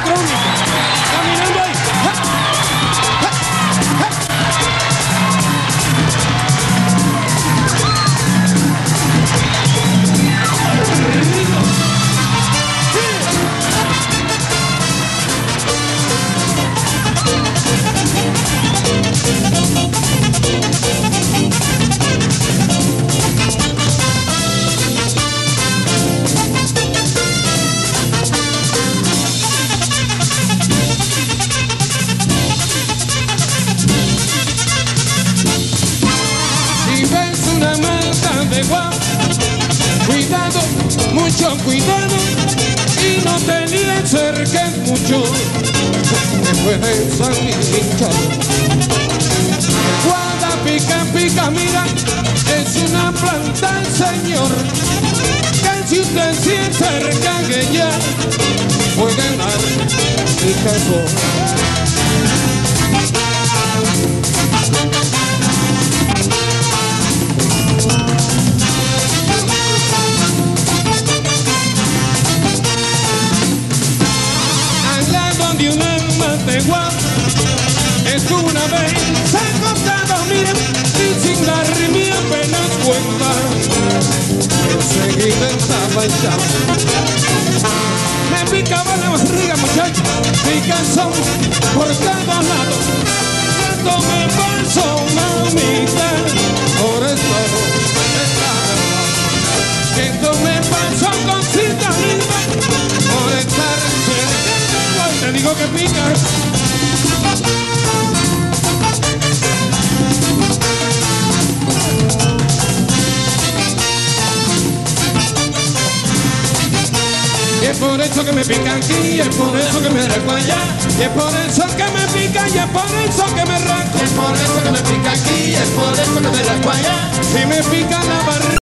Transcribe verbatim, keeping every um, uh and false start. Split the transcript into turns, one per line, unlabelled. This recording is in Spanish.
electrónica. Caminando ahí. ¡Ja! ¡Ja! Cuidado, mucho cuidado, y no te ni le acerques mucho, te puedes salir hinchado. Guarda, pica, pica, mira, es una planta, señor, que si usted se acerca que ella puede dar picazón. Es una vez acostado, miren, y sin darme apenas cuenta, enseguida estaba echado. Me picaba la barriga, muchacho, picazón por cada lado. Esto me pasó, mamita, por eso esto me pasó, cosita linda, por estar cerca de vos. Te digo que picas. Y es por eso que me pica aquí, y es por eso que me arranco allá, y es por eso que me pica, y es por eso que me arranco.
Es por eso que me pica aquí, es por eso que me arranco allá.
Si me pica la barriga.